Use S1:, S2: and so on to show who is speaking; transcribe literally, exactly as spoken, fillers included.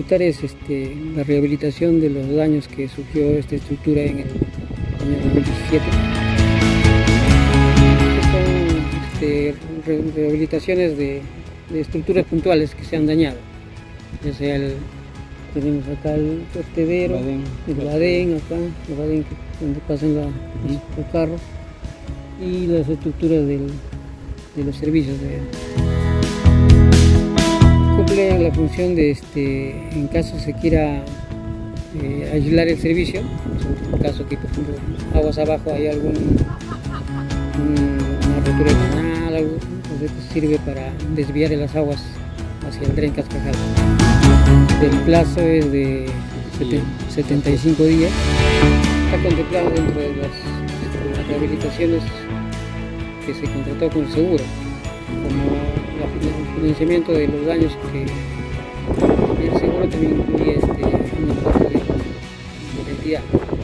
S1: solicitar es este, la rehabilitación de los daños que sufrió esta estructura en el año dos mil diecisiete. Son este, re rehabilitaciones de, de estructuras puntuales que se han dañado, ya sea el, tenemos acá el vertedero, badén, el badén acá, el badén que, donde pasan la, los, los carros, y las estructuras del, de los servicios. De, cumple la función de, este, en caso se quiera eh, aislar el servicio, en caso que, por ejemplo, aguas abajo hay algún un, una rotura de canal, algo, entonces esto sirve para desviar las aguas hacia el dren Cascajal. El plazo es de setenta y cinco días. Está contemplado dentro de las, de las rehabilitaciones que se contrató con el seguro, como la, el financiamiento de los daños que el seguro también incluye este, un importe de, de la entidad.